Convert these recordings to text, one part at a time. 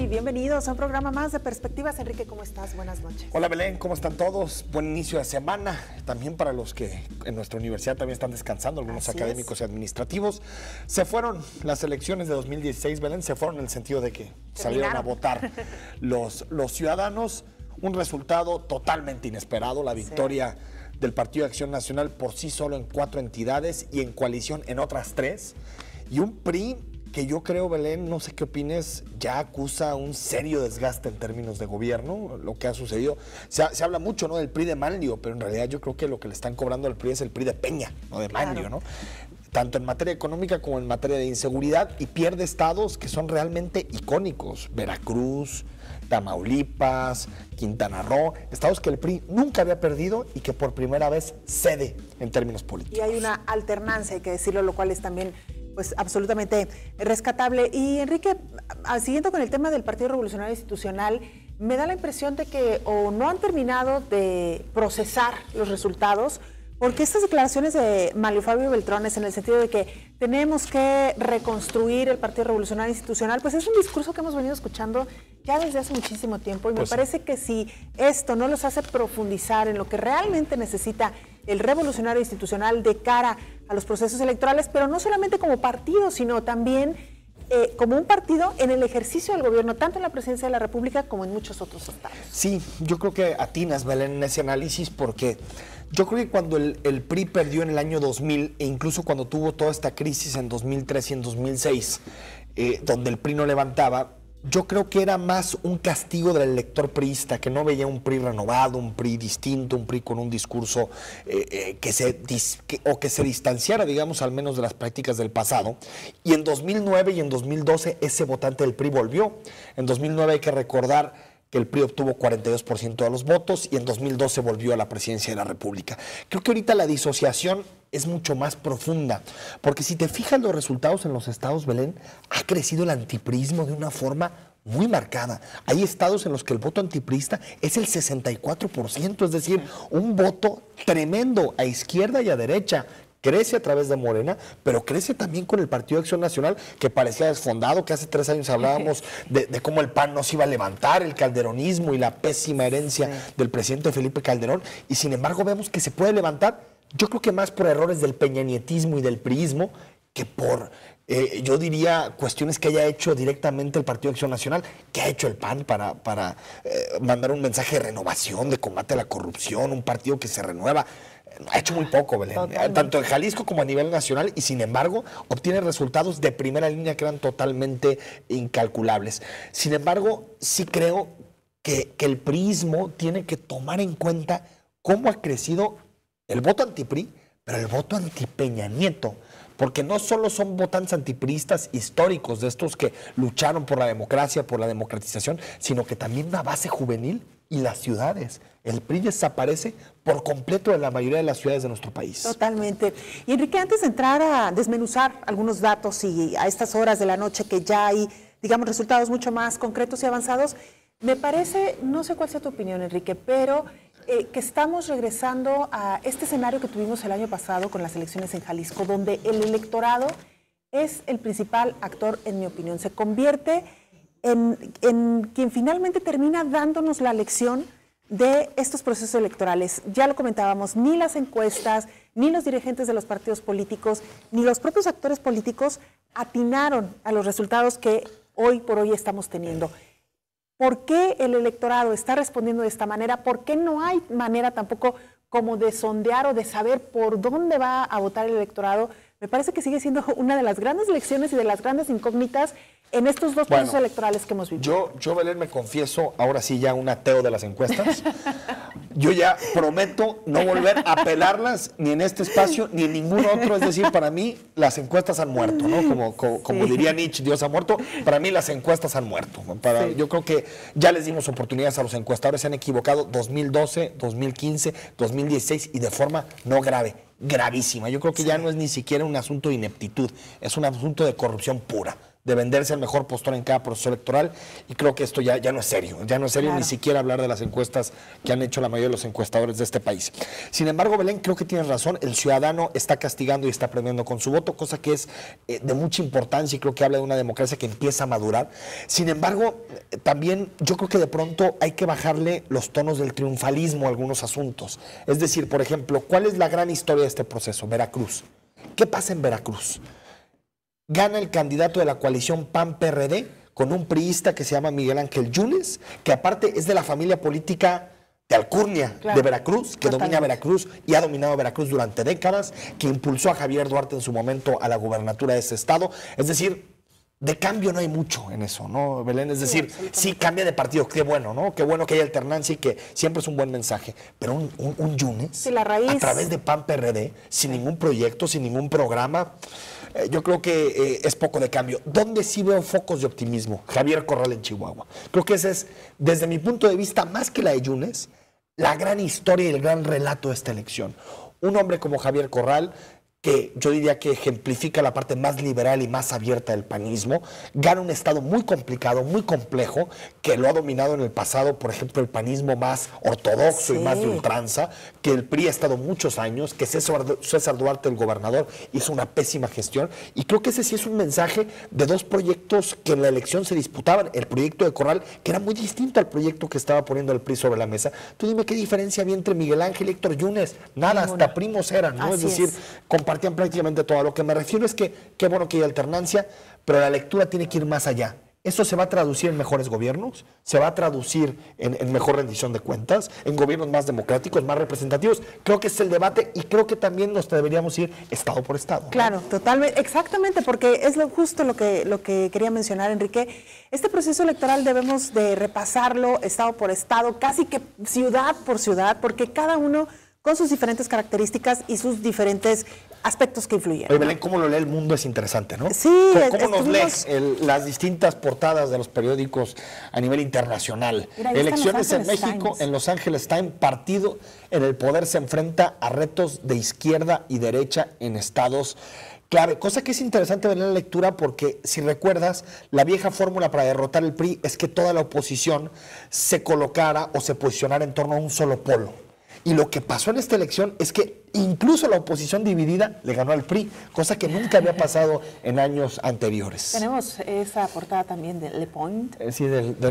y bienvenidos a un programa más de Perspectivas. Enrique, ¿cómo estás? Buenas noches. Hola Belén, ¿cómo están todos? Buen inicio de semana, también para los que en nuestra universidad también están descansando, algunos académicos y administrativos. Se fueron las elecciones de 2016, Belén, se fueron en el sentido de que salieron a votar los ciudadanos, un resultado totalmente inesperado, la victoria del Partido de Acción Nacional por sí solo en 4 entidades y en coalición en otras 3, y un PRI que yo creo, Belén, no sé qué opines, ya acusa un serio desgaste en términos de gobierno, lo que ha sucedido. Se habla mucho, ¿no?, del PRI de Manlio, pero en realidad yo creo que lo que le están cobrando al PRI es el PRI de Peña, no de Manlio, ¿no? Tanto en materia económica como en materia de inseguridad, y pierde estados que son realmente icónicos, Veracruz, Tamaulipas, Quintana Roo, estados que el PRI nunca había perdido y que por primera vez cede en términos políticos. Y hay una alternancia, hay que decirlo, lo cual es también pues absolutamente rescatable. Y Enrique, siguiendo con el tema del Partido Revolucionario Institucional, me da la impresión de que o no han terminado de procesar los resultados, porque estas declaraciones de Manlio Fabio Beltrones en el sentido de que tenemos que reconstruir el Partido Revolucionario Institucional, pues es un discurso que hemos venido escuchando ya desde hace muchísimo tiempo, y me parece que si esto no los hace profundizar en lo que realmente necesita el Revolucionario Institucional de cara a los procesos electorales, pero no solamente como partido, sino también como un partido en el ejercicio del gobierno, tanto en la presidencia de la República como en muchos otros estados. Sí, yo creo que atinas, Belén, en ese análisis, porque yo creo que cuando el PRI perdió en el año 2000, e incluso cuando tuvo toda esta crisis en 2003 y en 2006, donde el PRI no levantaba, yo creo que era más un castigo del elector priista, que no veía un PRI renovado, un PRI distinto, un PRI con un discurso que se distanciara, digamos, al menos de las prácticas del pasado. Y en 2009 y en 2012 ese votante del PRI volvió. En 2009 hay que recordar que el PRI obtuvo 42% de los votos y en 2012 volvió a la presidencia de la República. Creo que ahorita la disociación es mucho más profunda, porque si te fijas los resultados en los estados, Belén, ha crecido el antipriismo de una forma muy marcada. Hay estados en los que el voto antiprista es el 64%, es decir, un voto tremendo a izquierda y a derecha. Crece a través de Morena, pero crece también con el Partido de Acción Nacional, que parecía desfondado, que hace 3 años hablábamos de cómo el PAN no se iba a levantar, el calderonismo y la pésima herencia del presidente Felipe Calderón, y sin embargo vemos que se puede levantar, yo creo que más por errores del peñanietismo y del priismo, que por, yo diría, cuestiones que haya hecho directamente el Partido de Acción Nacional, que ha hecho el PAN para mandar un mensaje de renovación, de combate a la corrupción, un partido que se renueva. Ha hecho muy poco, Belén, tanto en Jalisco como a nivel nacional, y sin embargo obtiene resultados de primera línea que eran totalmente incalculables. Sin embargo, sí creo que el priismo tiene que tomar en cuenta cómo ha crecido el voto anti-PRI, pero el voto anti-Peña Nieto, porque no solo son votantes antipriistas históricos, de estos que lucharon por la democracia, por la democratización, sino que también una base juvenil y las ciudades. El PRI desaparece por completo de la mayoría de las ciudades de nuestro país. Totalmente. Y Enrique, antes de entrar a desmenuzar algunos datos y a estas horas de la noche que ya hay, digamos, resultados mucho más concretos y avanzados, me parece, no sé cuál sea tu opinión, Enrique, pero que estamos regresando a este escenario que tuvimos el año pasado con las elecciones en Jalisco, donde el electorado es el principal actor, en mi opinión. Se convierte en quien finalmente termina dándonos la lección de estos procesos electorales. Ya lo comentábamos, ni las encuestas, ni los dirigentes de los partidos políticos, ni los propios actores políticos atinaron a los resultados que hoy por hoy estamos teniendo. ¿Por qué el electorado está respondiendo de esta manera? ¿Por qué no hay manera tampoco como de sondear o de saber por dónde va a votar el electorado? Me parece que sigue siendo una de las grandes lecciones y de las grandes incógnitas en estos 2 procesos electorales que hemos vivido. Yo, Belén, me confieso, ahora sí ya un ateo de las encuestas. Yo ya prometo no volver a pelarlas ni en este espacio ni en ningún otro. Es decir, para mí las encuestas han muerto, ¿no? Como diría Nietzsche, Dios ha muerto. Para mí las encuestas han muerto. Yo creo que ya les dimos oportunidades a los encuestadores. Se han equivocado 2012, 2015, 2016 y de forma no grave, gravísima. Yo creo que ya no es ni siquiera un asunto de ineptitud, es un asunto de corrupción pura. de venderse el mejor postor en cada proceso electoral, y creo que esto ya no es serio, Claro. ni siquiera hablar de las encuestas que han hecho la mayoría de los encuestadores de este país. Sin embargo, Belén, creo que tienes razón, el ciudadano está castigando y está premiando con su voto, cosa que es de mucha importancia y creo que habla de una democracia que empieza a madurar. Sin embargo, también yo creo que de pronto hay que bajarle los tonos del triunfalismo a algunos asuntos. Es decir, por ejemplo, ¿cuál es la gran historia de este proceso? Veracruz. ¿Qué pasa en Veracruz? Gana el candidato de la coalición PAN-PRD con un priista que se llama Miguel Ángel Yunes, que aparte es de la familia política de Alcurnia, claro, de Veracruz, que domina totalmente. Veracruz y ha dominado Veracruz durante décadas, que impulsó a Javier Duarte en su momento a la gubernatura de ese estado. Es decir, de cambio no hay mucho en eso, ¿no, Belén? Es decir, sí cambia de partido, qué bueno, ¿no? Qué bueno que haya alternancia y que siempre es un buen mensaje. Pero un Yunes, Sí, la raíz. a través de PAN-PRD, sin ningún proyecto, sin ningún programa, yo creo que es poco de cambio. ¿Dónde sí veo focos de optimismo? Javier Corral en Chihuahua. Creo que ese es, desde mi punto de vista, más que la de Yunes, la gran historia y el gran relato de esta elección. Un hombre como Javier Corral, que yo diría que ejemplifica la parte más liberal y más abierta del panismo, gana un estado muy complicado, muy complejo, que lo ha dominado en el pasado, por ejemplo, el panismo más ortodoxo y más de ultranza, que el PRI ha estado muchos años, que César Duarte, el gobernador, hizo una pésima gestión, y creo que ese sí es un mensaje de dos proyectos que en la elección se disputaban. El proyecto de Corral, que era muy distinto al proyecto que estaba poniendo el PRI sobre la mesa. Tú dime qué diferencia había entre Miguel Ángel y Héctor Yunes. Nada, hasta primos eran, ¿no? Es decir, compartían prácticamente todo. A lo que me refiero es que qué bueno que hay alternancia, pero la lectura tiene que ir más allá. ¿Eso se va a traducir en mejores gobiernos? ¿Se va a traducir en mejor rendición de cuentas? ¿En gobiernos más democráticos, más representativos? Creo que es el debate y creo que también nos deberíamos ir estado por estado, ¿no? Claro, totalmente, exactamente, porque es justo lo que quería mencionar, Enrique. Este proceso electoral debemos de repasarlo estado por estado, casi que ciudad por ciudad, porque cada uno con sus diferentes características y sus diferentes aspectos que influyen. Oye, Belén, cómo lo lee el mundo es interesante, ¿no? Sí. ¿Cómo nos lees las distintas portadas de los periódicos a nivel internacional? Mira, ahí Elecciones está en México, Times. en Los Ángeles Times, partido en el poder se enfrenta a retos de izquierda y derecha en estados clave, cosa que es interesante ver en la lectura porque, si recuerdas, la vieja fórmula para derrotar el PRI es que toda la oposición se colocara o se posicionara en torno a un solo polo. Y lo que pasó en esta elección es que incluso la oposición dividida le ganó al PRI, cosa que nunca había pasado en años anteriores. Tenemos esa portada también de Le Point. Sí,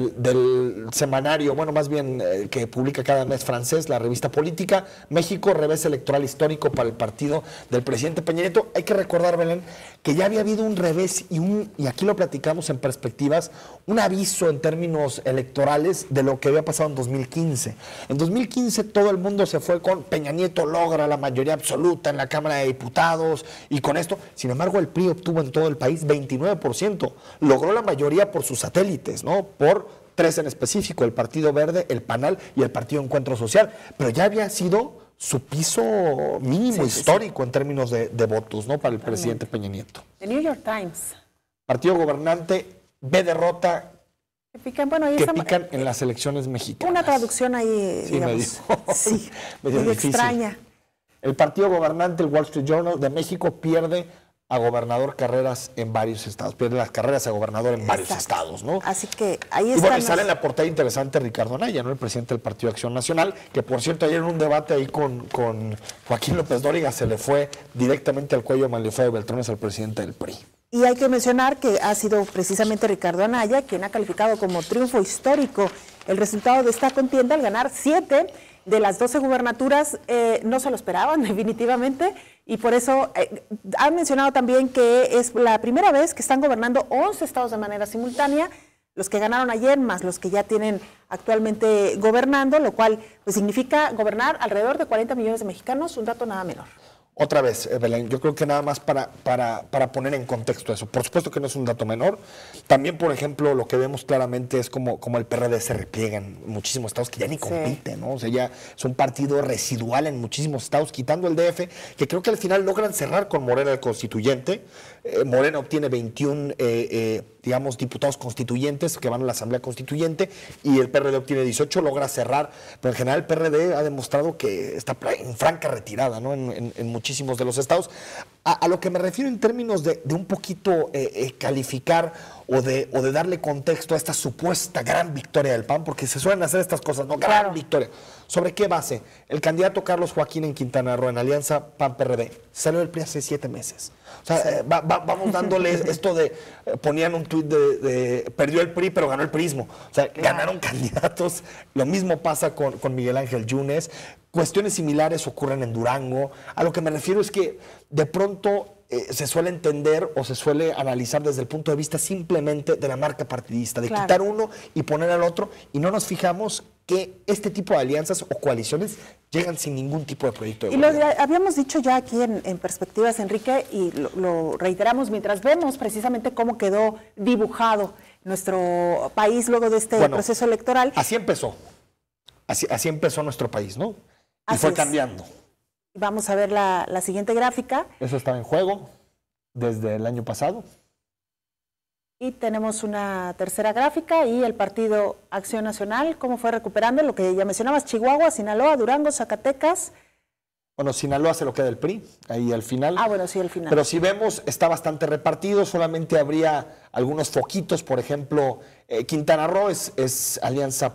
del semanario, bueno, más bien que publica cada mes francés, la revista Política. México, revés electoral histórico para el partido del presidente Peña Nieto. Hay que recordar, Belén, que ya había habido un revés y aquí lo platicamos en perspectivas, un aviso en términos electorales de lo que había pasado en 2015. En 2015 todo el mundo se fue con Peña Nieto logra la mayoría absoluta en la Cámara de Diputados y con esto, sin embargo, el PRI obtuvo en todo el país 29%, logró la mayoría por sus satélites, ¿no? Por tres en específico, el Partido Verde, el PANAL y el Partido Encuentro Social, pero ya había sido su piso mínimo histórico en términos de votos, ¿no? Para el presidente Peña Nieto. The New York Times. Partido gobernante ve derrota Que pican, bueno, ahí que estamos, pican en las elecciones mexicanas. una traducción ahí, Sí, digamos. Sí, medio medio difícil. extraña. El partido gobernante, el Wall Street Journal de México, pierde a gobernador carreras en varios estados, pierde las carreras a gobernador en varios estados, ¿no? Así que ahí Y está. bueno, y sale en la portada interesante Ricardo Anaya, ¿no? El presidente del Partido Acción Nacional, que por cierto ayer en un debate ahí con Joaquín López Dóriga se le fue directamente al cuello Manlio Beltrones al presidente del PRI. Y hay que mencionar que ha sido precisamente Ricardo Anaya quien ha calificado como triunfo histórico el resultado de esta contienda al ganar 7 de las 12 gubernaturas. No se lo esperaban definitivamente y por eso han mencionado también que es la primera vez que están gobernando 11 estados de manera simultánea, los que ganaron ayer más los que ya tienen actualmente gobernando, lo cual pues significa gobernar alrededor de 40 millones de mexicanos, un dato nada menor. Otra vez, Belén, yo creo que nada más para poner en contexto eso. Por supuesto que no es un dato menor. También, por ejemplo, lo que vemos claramente es como el PRD se repliega en muchísimos estados que ya ni compiten, ¿no? O sea, ya es un partido residual en muchísimos estados, quitando el DF, que creo que al final logran cerrar con Morena el constituyente. Morena obtiene 21, digamos, diputados constituyentes que van a la Asamblea Constituyente y el PRD obtiene 18, logra cerrar. Pero en general el PRD ha demostrado que está en franca retirada, ¿no? En muchísimos de los estados. A lo que me refiero en términos de un poquito calificar o de darle contexto a esta supuesta gran victoria del PAN, porque se suelen hacer estas cosas, ¿no? Gran victoria. ¿Sobre qué base? El candidato Carlos Joaquín en Quintana Roo, en alianza PAN-PRD, salió del PRI hace 7 meses. O sea, vamos dándole esto de, ponían un tuit de perdió el PRI, pero ganó el PRIismo. O sea, ganaron candidatos. Lo mismo pasa con Miguel Ángel Yunes. Cuestiones similares ocurren en Durango. A lo que me refiero es que de pronto se suele entender o se suele analizar desde el punto de vista simplemente de la marca partidista, de quitar uno y poner al otro, y no nos fijamos que este tipo de alianzas o coaliciones llegan sin ningún tipo de proyecto de gobierno. Y lo habíamos dicho ya aquí en Perspectivas, Enrique, y lo reiteramos mientras vemos precisamente cómo quedó dibujado nuestro país luego de este proceso electoral. Así empezó. Así empezó nuestro país, ¿no? Y fue cambiando. Vamos a ver la siguiente gráfica. Eso estaba en juego desde el año pasado. Y tenemos una tercera gráfica y el Partido Acción Nacional, cómo fue recuperando lo que ya mencionabas, Chihuahua, Sinaloa, Durango, Zacatecas. Bueno, Sinaloa se lo queda el PRI, ahí al final. Ah, bueno, sí, al final. Pero si vemos, está bastante repartido, solamente habría algunos foquitos, por ejemplo, Quintana Roo es alianza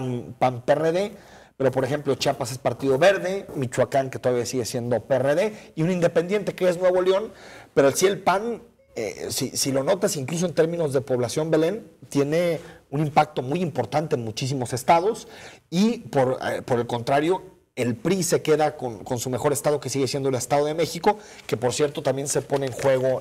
PAN-PRD, pero por ejemplo Chiapas es Partido Verde, Michoacán que todavía sigue siendo PRD, y un independiente que es Nuevo León, pero sí el PAN, si lo notas incluso en términos de población, Belén, tiene un impacto muy importante en muchísimos estados, y por el contrario, el PRI se queda con su mejor estado, que sigue siendo el Estado de México, que por cierto también se pone en juego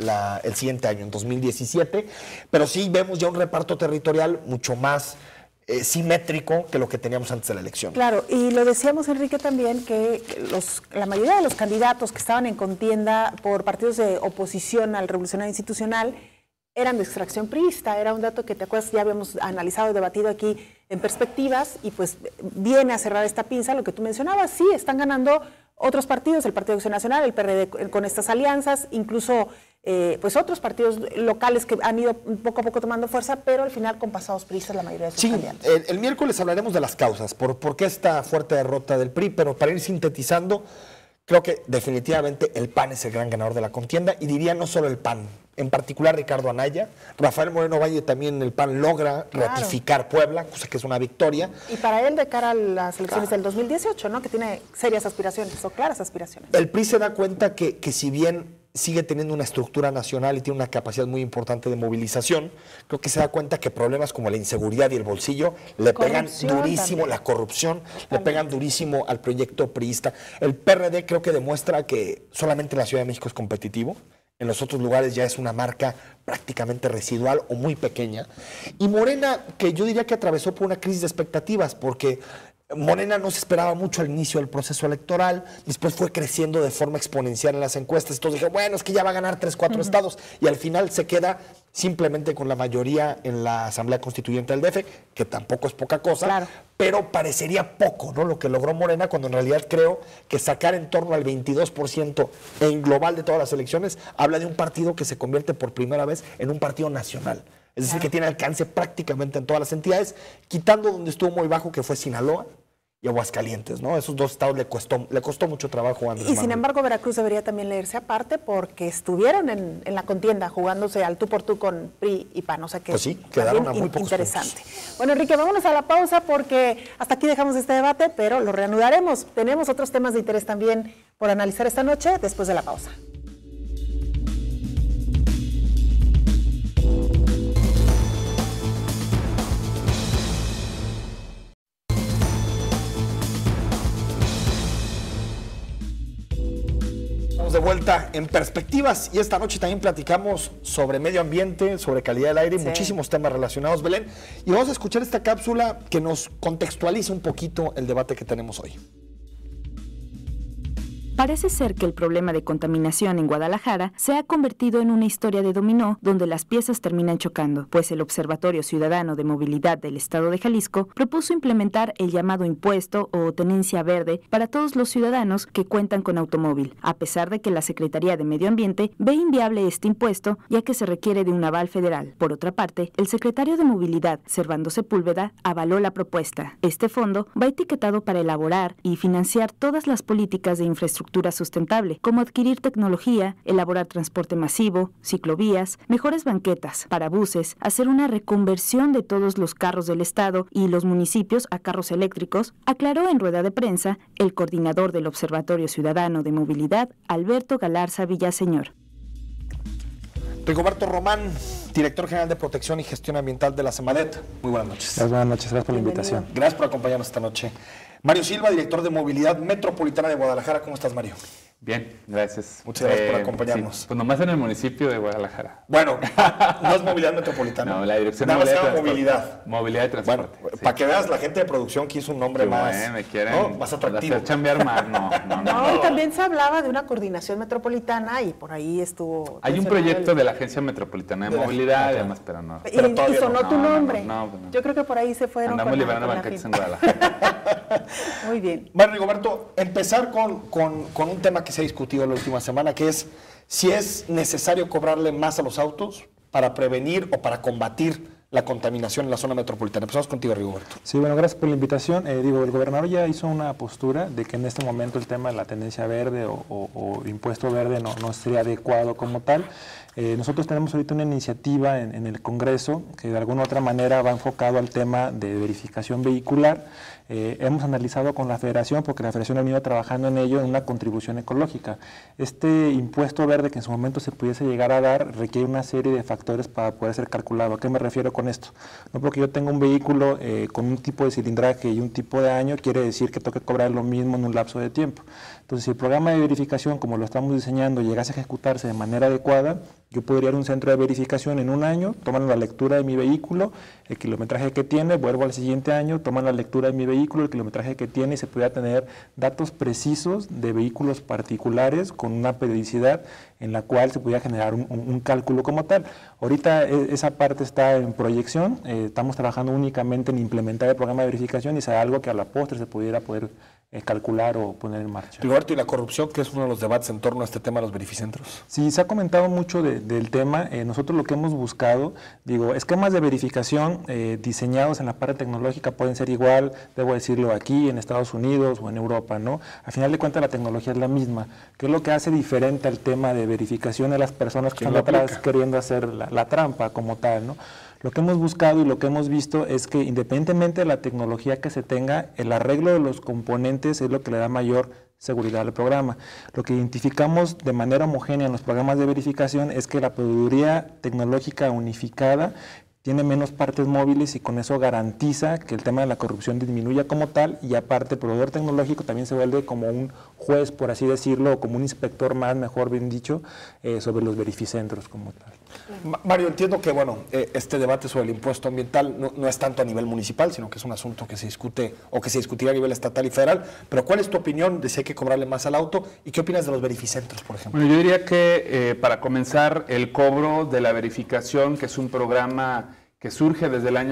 el siguiente año, en 2017, pero sí vemos ya un reparto territorial mucho más simétrico que lo que teníamos antes de la elección. Claro, y lo decíamos, Enrique, también que la mayoría de los candidatos que estaban en contienda por partidos de oposición al revolucionario institucional eran de extracción priista. Era un dato que, te acuerdas, ya habíamos analizado y debatido aquí en Perspectivas, y pues viene a cerrar esta pinza lo que tú mencionabas. Sí, están ganando otros partidos, el Partido Acción Nacional, el PRD con estas alianzas, incluso pues otros partidos locales que han ido poco a poco tomando fuerza, pero al final con pasados priistas la mayoría de sus candidatos. El miércoles hablaremos de las causas, por qué esta fuerte derrota del PRI, pero para ir sintetizando, creo que definitivamente el PAN es el gran ganador de la contienda, y diría no solo el PAN, en particular Ricardo Anaya. Rafael Moreno Valle también, el PAN logra ratificar Puebla, cosa que es una victoria. Y para él de cara a las elecciones del 2018, ¿no? Que tiene serias aspiraciones o claras aspiraciones. El PRI se da cuenta que si bien sigue teniendo una estructura nacional y tiene una capacidad muy importante de movilización, creo que se da cuenta que problemas como la inseguridad y el bolsillo le pegan durísimo, también la corrupción, le pegan durísimo al proyecto priista. El PRD creo que demuestra que solamente la Ciudad de México es competitivo. En los otros lugares ya es una marca prácticamente residual o muy pequeña. Y Morena, que yo diría que atravesó por una crisis de expectativas, porque Morena no se esperaba mucho al inicio del proceso electoral, después fue creciendo de forma exponencial en las encuestas, entonces dije, bueno, es que ya va a ganar 3, 4 estados, y al final se queda simplemente con la mayoría en la Asamblea Constituyente del DF, que tampoco es poca cosa, pero parecería poco, ¿no? Lo que logró Morena, cuando en realidad creo que sacar en torno al 22% en global de todas las elecciones, habla de un partido que se convierte por primera vez en un partido nacional. Es decir, que tiene alcance prácticamente en todas las entidades, quitando donde estuvo muy bajo, que fue Sinaloa y Aguascalientes, ¿no? Esos dos estados le costó mucho trabajo a Andrés Manuel. Sin embargo, Veracruz debería también leerse aparte, porque estuvieron en la contienda, jugándose al tú por tú con PRI y PAN, o sea que pues sí, quedaron a muy pocos interesante. puntos. Bueno, Enrique, vámonos a la pausa, porque hasta aquí dejamos este debate, pero lo reanudaremos. Tenemos otros temas de interés también por analizar esta noche, después de la pausa. De vuelta en Perspectivas, y esta noche también platicamos sobre medio ambiente, sobre calidad del aire y muchísimos temas relacionados, Belén, y vamos a escuchar esta cápsula que nos contextualiza un poquito el debate que tenemos hoy. Parece ser que el problema de contaminación en Guadalajara se ha convertido en una historia de dominó donde las piezas terminan chocando, pues el Observatorio Ciudadano de Movilidad del Estado de Jalisco propuso implementar el llamado impuesto o tenencia verde para todos los ciudadanos que cuentan con automóvil, a pesar de que la Secretaría de Medio Ambiente ve inviable este impuesto, ya que se requiere de un aval federal. Por otra parte, el secretario de Movilidad, Servando Sepúlveda, avaló la propuesta. Este fondo va etiquetado para elaborar y financiar todas las políticas de infraestructura infraestructura sustentable, como adquirir tecnología, elaborar transporte masivo, ciclovías, mejores banquetas, parabuses, hacer una reconversión de todos los carros del Estado y los municipios a carros eléctricos, aclaró en rueda de prensa el coordinador del Observatorio Ciudadano de Movilidad, Alberto Galarza Villaseñor. Rigoberto Román, director general de Protección y Gestión Ambiental de la Semadet. Muy buenas noches. Buenas noches, gracias por la invitación. Gracias por acompañarnos esta noche. Mario Silva, director de Movilidad Metropolitana de Guadalajara. ¿Cómo estás, Mario? Bien, gracias. Muchas gracias por acompañarnos. Sí, pues nomás en el municipio de Guadalajara. Bueno, no es Movilidad Metropolitana. No, la dirección de Movilidad. Movilidad de Transporte. Bueno, sí. Para que veas, la gente de producción quiso un nombre más, me quieren, ¿no? Más atractivo. Hacer chambear más, no. Y también se hablaba de una coordinación metropolitana y por ahí estuvo... Hay un proyecto de la Agencia Metropolitana de Movilidad, además, pero no. Y sonó tu nombre. No. Yo creo que por ahí se fueron. Andamos liberando banquetes en Guadalajara. Muy bien. Bueno, Rigoberto, empezar con un tema que se ha discutido en la última semana, que es si es necesario cobrarle más a los autos para prevenir o para combatir la contaminación en la zona metropolitana. Empezamos contigo, Rigoberto. Sí, bueno, gracias por la invitación. El gobernador ya hizo una postura de que en este momento el tema de la tendencia verde o impuesto verde no sería adecuado como tal. Nosotros tenemos ahorita una iniciativa en el Congreso que de alguna u otra manera va enfocado al tema de verificación vehicular. Hemos analizado con la Federación, porque la Federación ha venido trabajando en ello, en una contribución ecológica. Este impuesto verde que en su momento se pudiese llegar a dar requiere una serie de factores para poder ser calculado. ¿A qué me refiero con esto? No porque yo tenga un vehículo con un tipo de cilindraje y un tipo de año, quiere decir que tengo que cobrar lo mismo en un lapso de tiempo. Entonces, si el programa de verificación, como lo estamos diseñando, llegase a ejecutarse de manera adecuada, yo podría ir a un centro de verificación en un año, toman la lectura de mi vehículo, el kilometraje que tiene, vuelvo al siguiente año, toman la lectura de mi vehículo, el kilometraje que tiene, y se pudiera tener datos precisos de vehículos particulares con una periodicidad en la cual se pudiera generar un cálculo como tal. Ahorita esa parte está en proyección, estamos trabajando únicamente en implementar el programa de verificación y será algo que a la postre se pudiera poder calcular o poner en marcha. Rigoberto, y la corrupción, que es uno de los debates en torno a este tema de los verificentros. Sí, se ha comentado mucho del tema. Nosotros lo que hemos buscado, esquemas de verificación diseñados en la parte tecnológica pueden ser igual, debo decirlo, aquí en Estados Unidos o en Europa, ¿no? A final de cuentas la tecnología es la misma. ¿Qué es lo que hace diferente al tema de verificación de las personas que están atrás queriendo hacer la trampa como tal, ¿no? Lo que hemos buscado y lo que hemos visto es que independientemente de la tecnología que se tenga, el arreglo de los componentes es lo que le da mayor seguridad al programa. Lo que identificamos de manera homogénea en los programas de verificación es que la proveeduría tecnológica unificada tiene menos partes móviles y con eso garantiza que el tema de la corrupción disminuya como tal, y aparte el proveedor tecnológico también se vuelve como un juez, por así decirlo, o como un inspector más, mejor bien dicho, sobre los verificentros como tal. Mario, entiendo que este debate sobre el impuesto ambiental no es tanto a nivel municipal, sino que es un asunto que se discute o que se discutirá a nivel estatal y federal, pero ¿cuál es tu opinión de si hay que cobrarle más al auto y qué opinas de los verificentros, por ejemplo? Bueno, yo diría que para comenzar, el cobro de la verificación, que es un programa que surge desde el año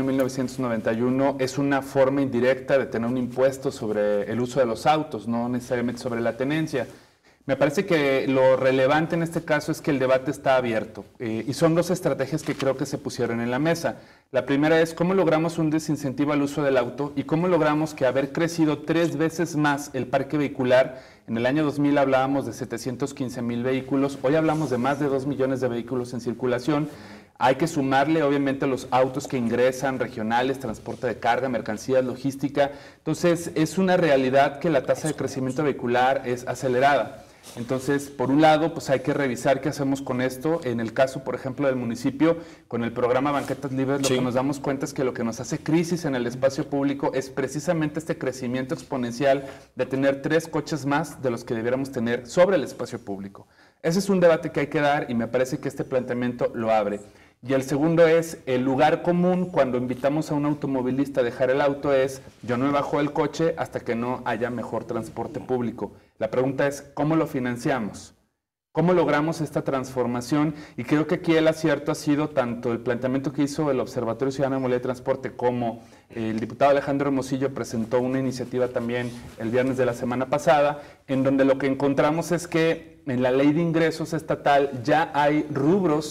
1991, es una forma indirecta de tener un impuesto sobre el uso de los autos, no necesariamente sobre la tenencia. Me parece que lo relevante en este caso es que el debate está abierto y son dos estrategias que creo que se pusieron en la mesa. La primera es cómo logramos un desincentivo al uso del auto y cómo logramos que haber crecido 3 veces más el parque vehicular. En el año 2000 hablábamos de 715,000 vehículos, hoy hablamos de más de 2 millones de vehículos en circulación. Hay que sumarle obviamente los autos que ingresan, regionales, transporte de carga, mercancías, logística. Entonces es una realidad que la tasa de crecimiento vehicular es acelerada. Entonces, por un lado, pues hay que revisar qué hacemos con esto. En el caso, por ejemplo, del municipio, con el programa Banquetas Libres, lo que nos damos cuenta es que lo que nos hace crisis en el espacio público es precisamente este crecimiento exponencial de tener 3 coches más de los que debiéramos tener sobre el espacio público. Ese es un debate que hay que dar y me parece que este planteamiento lo abre. Y el segundo es, el lugar común cuando invitamos a un automovilista a dejar el auto es, yo no me bajo del coche hasta que no haya mejor transporte público. La pregunta es, ¿cómo lo financiamos? ¿Cómo logramos esta transformación? Y creo que aquí el acierto ha sido tanto el planteamiento que hizo el Observatorio Ciudadano de Movilidad y Transporte como el diputado Alejandro Hermosillo presentó una iniciativa también el viernes de la semana pasada, en donde lo que encontramos es que en la ley de ingresos estatal ya hay rubros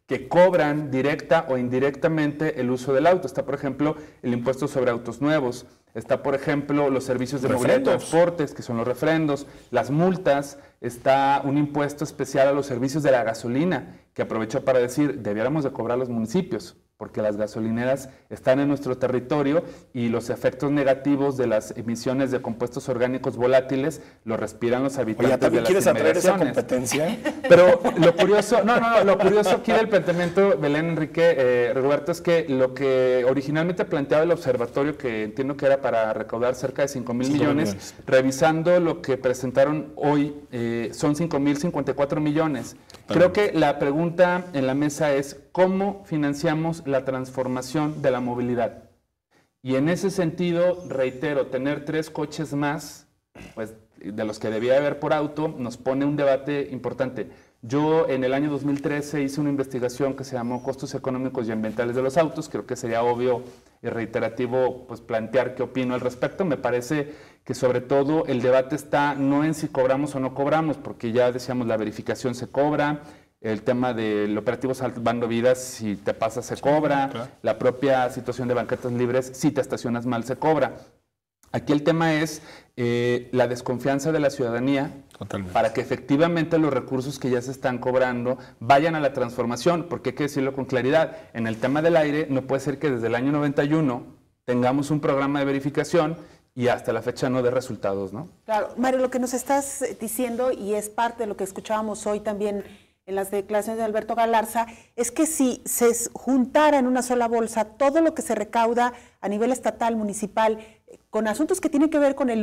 que cobran directa o indirectamente el uso del auto. Está, por ejemplo, el impuesto sobre autos nuevos. Está, por ejemplo, los servicios de movilidad y transportes, que son los refrendos, las multas. Está un impuesto especial a los servicios de la gasolina, que aprovecho para decir, debiéramos de cobrar los municipios, porque las gasolineras están en nuestro territorio y los efectos negativos de las emisiones de compuestos orgánicos volátiles los respiran los habitantes de las inmediaciones. ¿Quieres atraer esa competencia? Pero lo curioso, lo curioso aquí del planteamiento, Belén, Enrique, Roberto, es que lo que originalmente planteaba el observatorio, que entiendo que era para recaudar cerca de 5,000 millones, revisando lo que presentaron hoy, son 5,054 millones. Creo que la pregunta en la mesa es ¿cómo financiamos la transformación de la movilidad? Y en ese sentido, reitero, tener 3 coches más, pues de los que debía haber por auto, nos pone un debate importante. Yo en el año 2013 hice una investigación que se llamó Costos Económicos y Ambientales de los Autos. Creo que sería obvio y reiterativo pues plantear qué opino al respecto. Me parece que sobre todo el debate está no en si cobramos o no cobramos, porque ya decíamos la verificación se cobra, el tema del operativo Salvando Vidas, si te pasa se cobra, claro. La propia situación de banquetas libres, si te estacionas mal se cobra. Aquí el tema es la desconfianza de la ciudadanía. Totalmente. Para que efectivamente los recursos que ya se están cobrando vayan a la transformación, porque hay que decirlo con claridad, en el tema del aire no puede ser que desde el año 91 tengamos un programa de verificación y hasta la fecha no dé resultados, ¿no? Claro, Mario, lo que nos estás diciendo, y es parte de lo que escuchábamos hoy también en las declaraciones de Alberto Galarza, es que si se juntara en una sola bolsa todo lo que se recauda a nivel estatal, municipal, con asuntos que tienen que ver con el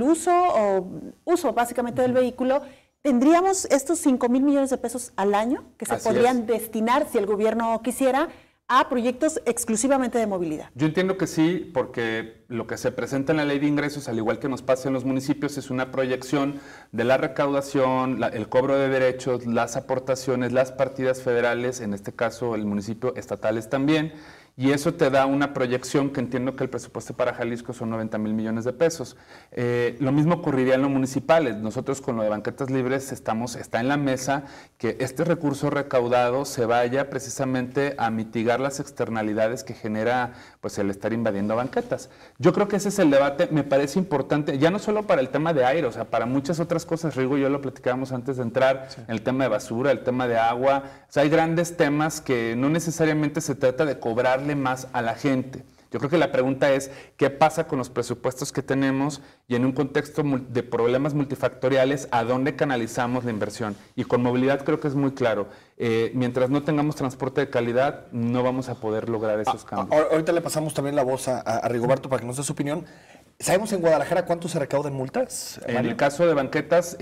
uso básicamente del vehículo, ¿tendríamos estos 5,000 millones de pesos al año que se podrían destinar, si el gobierno quisiera, a proyectos exclusivamente de movilidad? Yo entiendo que sí, porque lo que se presenta en la ley de ingresos, al igual que nos pasa en los municipios, es una proyección de la recaudación, el cobro de derechos, las aportaciones, las partidas federales, en este caso el municipio, estatales también, y eso te da una proyección que entiendo que el presupuesto para Jalisco son 90,000 millones de pesos. Lo mismo ocurriría en los municipales. Nosotros con lo de banquetas libres está en la mesa que este recurso recaudado se vaya precisamente a mitigar las externalidades que genera pues el estar invadiendo banquetas. Yo creo que ese es el debate, me parece importante, ya no solo para el tema de aire, o sea, para muchas otras cosas. Rigo y yo lo platicábamos antes de entrar, en el tema de basura, el tema de agua. O sea, hay grandes temas que no necesariamente se trata de cobrarle más a la gente. Yo creo que la pregunta es, ¿qué pasa con los presupuestos que tenemos y en un contexto de problemas multifactoriales, a dónde canalizamos la inversión? Y con movilidad creo que es muy claro. Mientras no tengamos transporte de calidad, no vamos a poder lograr esos cambios. Ahorita le pasamos también la voz a Rigoberto para que nos dé su opinión. ¿Sabemos en Guadalajara cuánto se recauda en multas? En el caso de banquetas,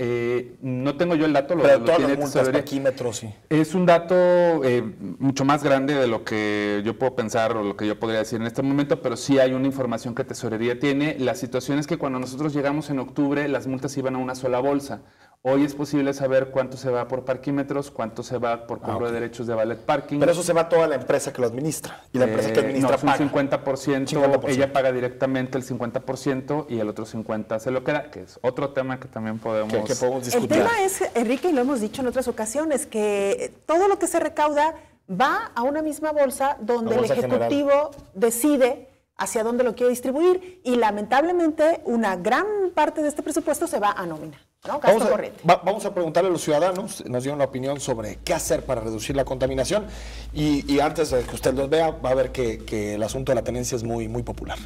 no tengo yo el dato. Pero todas las multas, parquímetros, sí. Es un dato mucho más grande de lo que yo puedo pensar o lo que yo podría decir en este momento, pero sí hay una información que Tesorería tiene. La situación es que cuando nosotros llegamos en octubre, las multas iban a una sola bolsa. Hoy es posible saber cuánto se va por parquímetros, cuánto se va por cobro de derechos de valet parking. Pero eso se va a toda la empresa que lo administra. Y la empresa que administra paga. No, es un 50%, ella paga directamente el 50% y el otro 50% se lo queda, que es otro tema que también podemos discutir. El tema es, Enrique, y lo hemos dicho en otras ocasiones, que todo lo que se recauda va a una misma bolsa donde el Ejecutivo decide hacia dónde lo quiere distribuir y lamentablemente una gran parte de este presupuesto se va a nómina. ¿No? Vamos a preguntarle a los ciudadanos, nos dieron la opinión sobre qué hacer para reducir la contaminación y antes de que usted los vea, va a ver que el asunto de la tenencia es muy, muy popular.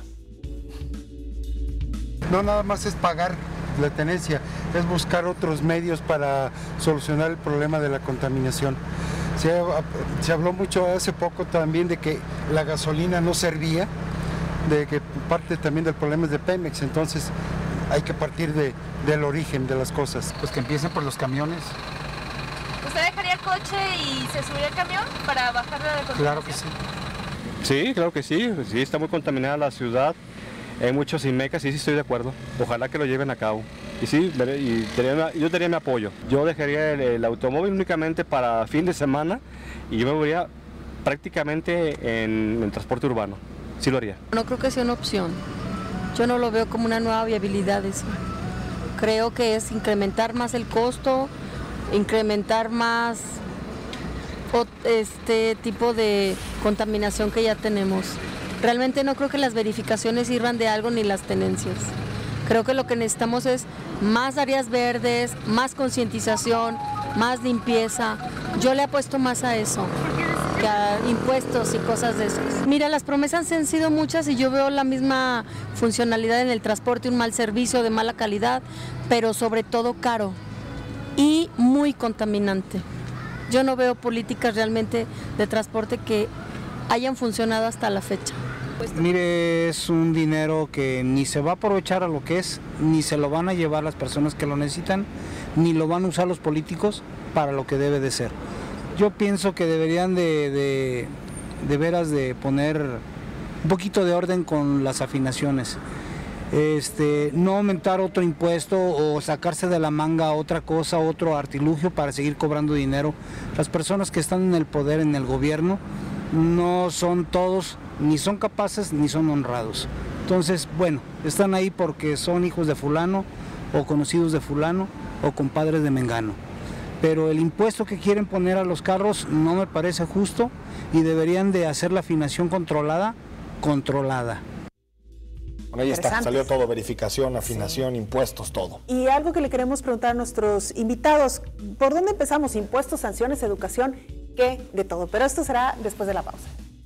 No nada más es pagar la tenencia, es buscar otros medios para solucionar el problema de la contaminación. Se habló mucho hace poco también de que la gasolina no servía, de que parte también del problema es de Pemex, entonces hay que partir del origen de las cosas. Pues que empiecen por los camiones. ¿Usted dejaría el coche y se subiría al camión para bajar la contaminación? Claro que sí. Sí, claro que sí. Sí, está muy contaminada la ciudad. Hay muchos IMECAS y sí estoy de acuerdo. Ojalá que lo lleven a cabo. Y sí, yo daría mi apoyo. Yo dejaría el automóvil únicamente para fin de semana y yo me movería prácticamente en transporte urbano. Sí lo haría. No creo que sea una opción. Yo no lo veo como una nueva viabilidad eso. Creo que es incrementar más el costo, incrementar más este tipo de contaminación que ya tenemos. Realmente no creo que las verificaciones sirvan de algo ni las tenencias. Creo que lo que necesitamos es más áreas verdes, más concientización, más limpieza. Yo le apuesto más a eso que a impuestos y cosas de esas. Mira, las promesas han sido muchas y yo veo la misma funcionalidad en el transporte, un mal servicio de mala calidad, pero sobre todo caro y muy contaminante. Yo no veo políticas realmente de transporte que hayan funcionado hasta la fecha. Mire, es un dinero que ni se va a aprovechar a lo que es, ni se lo van a llevar las personas que lo necesitan, ni lo van a usar los políticos para lo que debe de ser. Yo pienso que deberían de veras de poner un poquito de orden con las afinaciones. No aumentar otro impuesto o sacarse de la manga otra cosa, otro artilugio para seguir cobrando dinero. Las personas que están en el poder, en el gobierno, no son todos, ni son capaces, ni son honrados. Entonces, bueno, están ahí porque son hijos de fulano, o conocidos de fulano, o compadres de mengano. Pero el impuesto que quieren poner a los carros no me parece justo y deberían de hacer la afinación controlada. Bueno, ahí está, salió todo, verificación, afinación, impuestos, todo. Y algo que le queremos preguntar a nuestros invitados, ¿por dónde empezamos? ¿Impuestos, sanciones, educación? ¿Qué? De todo. Pero esto será después de la pausa.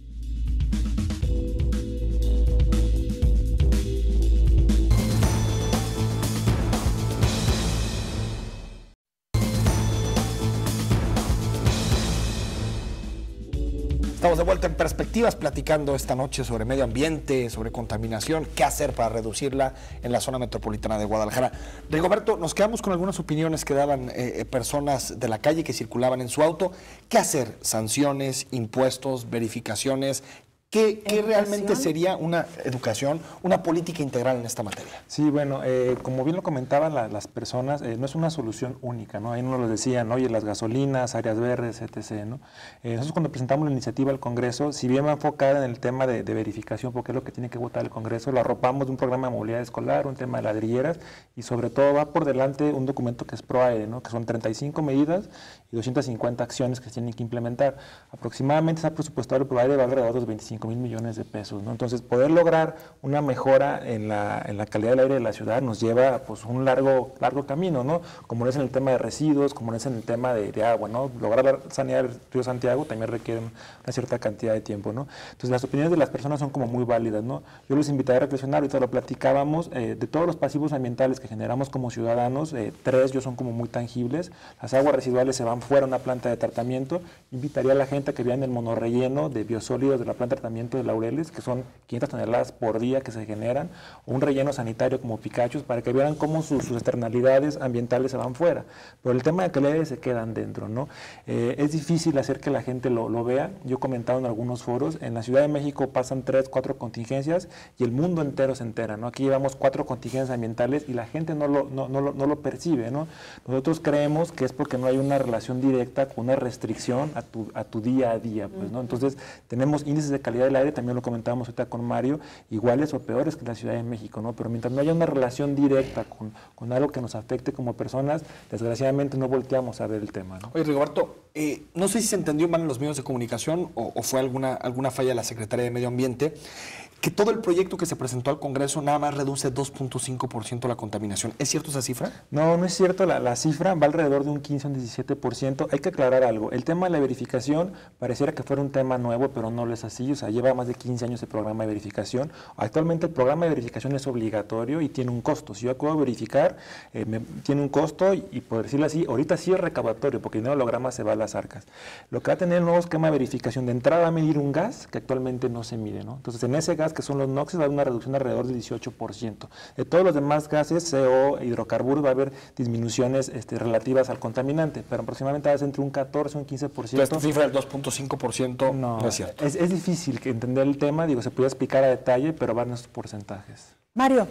Estamos de vuelta en Perspectivas, platicando esta noche sobre medio ambiente, sobre contaminación, qué hacer para reducirla en la zona metropolitana de Guadalajara. Rigoberto, nos quedamos con algunas opiniones que daban personas de la calle que circulaban en su auto. ¿Qué hacer? Sanciones, impuestos, verificaciones. ¿Qué realmente sería una educación, una política integral en esta materia? Sí, bueno, como bien lo comentaban las personas, no es una solución única, ¿no? Ahí nos lo decían, oye, las gasolinas, áreas verdes, etc., ¿no? Nosotros cuando presentamos la iniciativa al Congreso, si bien va enfocada en el tema de verificación, porque es lo que tiene que votar el Congreso, lo arropamos de un programa de movilidad escolar, un tema de ladrilleras, y sobre todo va por delante un documento que es PROAERE, ¿no? Que son 35 medidas y 250 acciones que se tienen que implementar. Aproximadamente está presupuestado el PROAERE va alrededor de los 25 mil millones de pesos, ¿no? Entonces, poder lograr una mejora en la calidad del aire de la ciudad nos lleva pues un largo camino, ¿no? Como no es en el tema de residuos, como no es en el tema de agua, ¿no? Lograr sanear el río Santiago también requiere una cierta cantidad de tiempo, ¿no? Entonces, las opiniones de las personas son como muy válidas, ¿no? Yo les invitaría a reflexionar, ahorita lo platicábamos, de todos los pasivos ambientales que generamos como ciudadanos, 3 yo son como muy tangibles. Las aguas residuales se van fuera a una planta de tratamiento. Invitaría a la gente a que vean el monorrelleno de biosólidos de la planta de tratamiento de Laureles, que son 500 toneladas por día que se generan, o un relleno sanitario como Picachos, para que vean cómo sus externalidades ambientales se van fuera. Pero el tema de calidad se quedan dentro, ¿no? Es difícil hacer que la gente lo vea. Yo he comentado en algunos foros, en la Ciudad de México pasan 3, 4 contingencias y el mundo entero se entera, ¿no? Aquí llevamos 4 contingencias ambientales y la gente no lo percibe, ¿no? Nosotros creemos que es porque no hay una relación directa con una restricción a tu día a día, pues, ¿no? Entonces, tenemos índices de calidad del aire, también lo comentábamos ahorita con Mario, iguales o peores que la Ciudad de México, ¿no? Pero mientras no haya una relación directa con algo que nos afecte como personas, desgraciadamente no volteamos a ver el tema, ¿no? Oye, Rigoberto, no sé si se entendió mal en los medios de comunicación o fue alguna falla de la Secretaría de Medio Ambiente, que todo el proyecto que se presentó al Congreso nada más reduce 2.5% la contaminación. ¿Es cierto esa cifra? No, no es cierto. La cifra va alrededor de un 15 o un 17%. Hay que aclarar algo. El tema de la verificación pareciera que fuera un tema nuevo, pero no lo es así. O sea, lleva más de 15 años el programa de verificación. Actualmente el programa de verificación es obligatorio y tiene un costo. Si yo acudo a verificar, tiene un costo y por decirlo así, ahorita sí es recaudatorio, porque el dinero de holograma se va a las arcas. Lo que va a tener el nuevo esquema de verificación de entrada va a medir un gas que actualmente no se mide, ¿no? Entonces, en ese gas que son los NOx, va a haber una reducción alrededor del 18%. De todos los demás gases, CO, hidrocarburos, va a haber disminuciones relativas al contaminante, pero aproximadamente va a ser entre un 14 y un 15%. Esta cifra del 2.5% no es cierto. Es difícil entender el tema, se puede explicar a detalle, pero van esos porcentajes. Mario,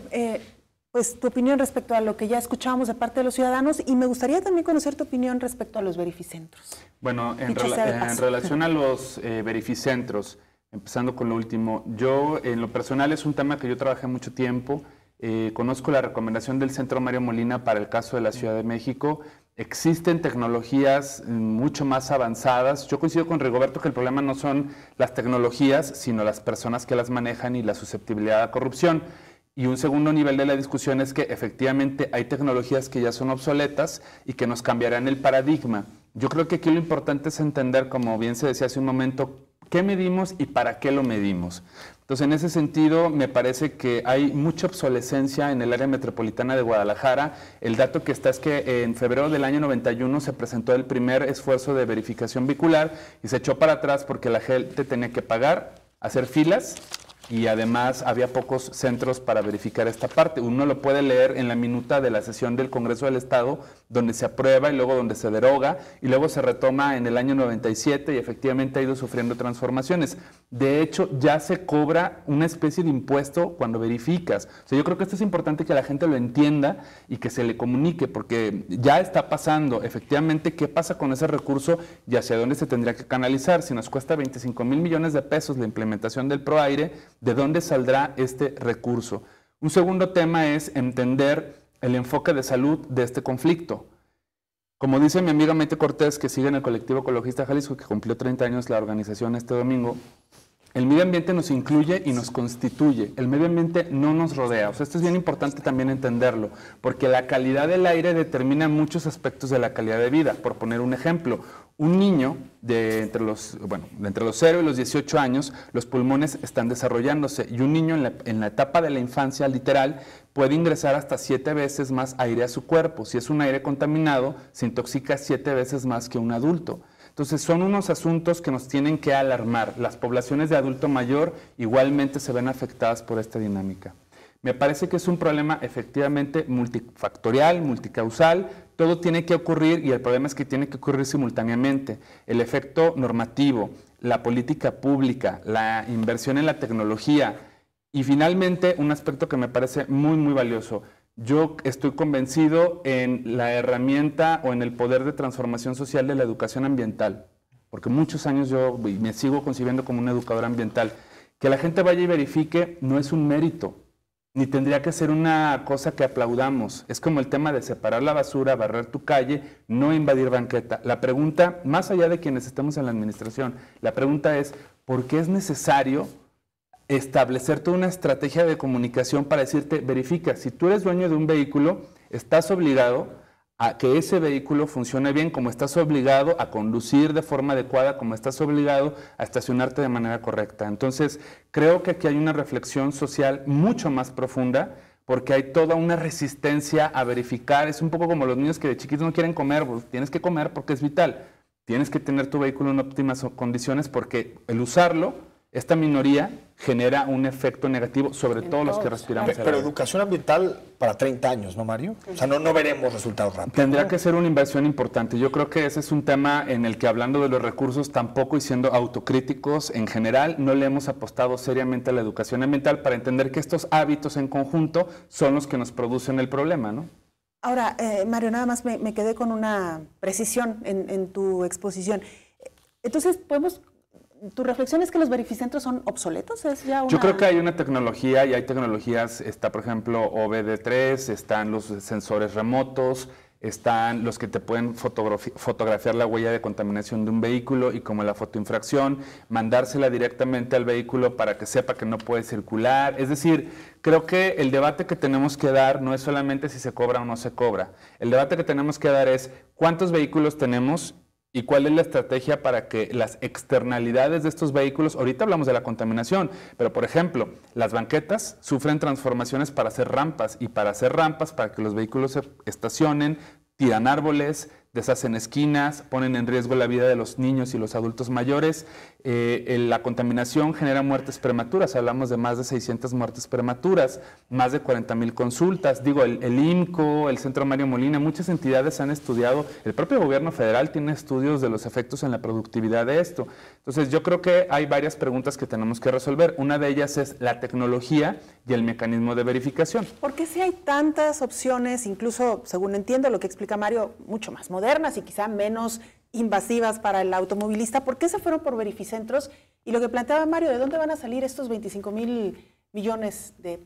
pues tu opinión respecto a lo que ya escuchábamos de parte de los ciudadanos, y me gustaría también conocer tu opinión respecto a los verificentros. Bueno, en relación a los verificentros, empezando con lo último, yo en lo personal es un tema que yo trabajé mucho tiempo, conozco la recomendación del Centro Mario Molina para el caso de la Ciudad de México Existen tecnologías mucho más avanzadas. Yo coincido con Rigoberto que el problema no son las tecnologías, sino las personas que las manejan y la susceptibilidad a corrupción. Y un segundo nivel de la discusión es que efectivamente hay tecnologías que ya son obsoletas y que nos cambiarán el paradigma. Yo creo que aquí lo importante es entender, como bien se decía hace un momento, qué medimos y para qué lo medimos. Entonces, en ese sentido, me parece que hay mucha obsolescencia en el área metropolitana de Guadalajara. El dato que está es que en febrero del año 91 se presentó el primer esfuerzo de verificación vehicular y se echó para atrás porque la gente tenía que pagar, hacer filas, y además había pocos centros para verificar esta parte. Uno lo puede leer en la minuta de la sesión del Congreso del Estado, donde se aprueba y luego donde se deroga, y luego se retoma en el año 97 y efectivamente ha ido sufriendo transformaciones. De hecho, ya se cobra una especie de impuesto cuando verificas. O sea, yo creo que esto es importante que la gente lo entienda y que se le comunique, porque ya está pasando efectivamente qué pasa con ese recurso y hacia dónde se tendría que canalizar. Si nos cuesta 25,000 millones de pesos la implementación del ProAire, ¿de dónde saldrá este recurso? Un segundo tema es entender el enfoque de salud de este conflicto. Como dice mi amiga Maite Cortés, que sigue en el colectivo ecologista Jalisco, que cumplió 30 años la organización este domingo, el medio ambiente nos incluye y nos constituye. El medio ambiente no nos rodea. O sea, esto es bien importante también entenderlo, porque la calidad del aire determina muchos aspectos de la calidad de vida. Por poner un ejemplo, un niño entre los 0 y los 18 años, los pulmones están desarrollándose, y un niño en la etapa de la infancia, literal, puede ingresar hasta 7 veces más aire a su cuerpo. Si es un aire contaminado, se intoxica 7 veces más que un adulto. Entonces, son unos asuntos que nos tienen que alarmar. Las poblaciones de adulto mayor igualmente se ven afectadas por esta dinámica. Me parece que es un problema efectivamente multifactorial, multicausal. Todo tiene que ocurrir y el problema es que tiene que ocurrir simultáneamente. El efecto normativo, la política pública, la inversión en la tecnología y finalmente un aspecto que me parece muy, muy valioso. Yo estoy convencido en la herramienta o en el poder de transformación social de la educación ambiental, porque muchos años yo me sigo concibiendo como un educador ambiental. Que la gente vaya y verifique no es un mérito, ni tendría que ser una cosa que aplaudamos. Es como el tema de separar la basura, barrer tu calle, no invadir banqueta. La pregunta, más allá de quienes estemos en la administración, la pregunta es, ¿por qué es necesario establecer toda una estrategia de comunicación para decirte, verifica, si tú eres dueño de un vehículo, estás obligado a que ese vehículo funcione bien, como estás obligado a conducir de forma adecuada, como estás obligado a estacionarte de manera correcta? Entonces, creo que aquí hay una reflexión social mucho más profunda, porque hay toda una resistencia a verificar. Es un poco como los niños que de chiquitos no quieren comer, pues tienes que comer porque es vital. Tienes que tener tu vehículo en óptimas condiciones porque el usarlo, esta minoría, genera un efecto negativo sobre todos los que respiramos. Pero educación ambiental para 30 años, ¿no, Mario? O sea, no veremos resultados rápidos. Tendría que ser una inversión importante. Yo creo que ese es un tema en el que, hablando de los recursos tampoco y siendo autocríticos en general, no le hemos apostado seriamente a la educación ambiental para entender que estos hábitos en conjunto son los que nos producen el problema, ¿no? Ahora, Mario, nada más me quedé con una precisión en tu exposición. Entonces, ¿tu reflexión es que los verificentros son obsoletos? ¿Es ya Yo creo que hay una tecnología y hay tecnologías, está por ejemplo OBD3, están los sensores remotos, están los que te pueden fotografiar la huella de contaminación de un vehículo y como la fotoinfracción, mandársela directamente al vehículo para que sepa que no puede circular. Es decir, creo que el debate que tenemos que dar no es solamente si se cobra o no se cobra. El debate que tenemos que dar es cuántos vehículos tenemos y cuál es la estrategia para que las externalidades de estos vehículos, ahorita hablamos de la contaminación, pero por ejemplo, las banquetas sufren transformaciones para hacer rampas y para hacer rampas, para que los vehículos se estacionen, tiran árboles, deshacen esquinas, ponen en riesgo la vida de los niños y los adultos mayores. La contaminación genera muertes prematuras, hablamos de más de 600 muertes prematuras, más de 40,000 consultas. Digo, el IMCO, el Centro Mario Molina, muchas entidades han estudiado, el propio gobierno federal tiene estudios de los efectos en la productividad de esto. Entonces, yo creo que hay varias preguntas que tenemos que resolver. Una de ellas es la tecnología y el mecanismo de verificación. ¿Por qué si hay tantas opciones, incluso, según entiendo lo que explica Mario, mucho más modernas y quizá menos invasivas para el automovilista? ¿Por qué se fueron por verificentros? Y lo que planteaba Mario, ¿de dónde van a salir estos 25,000 millones de pesos?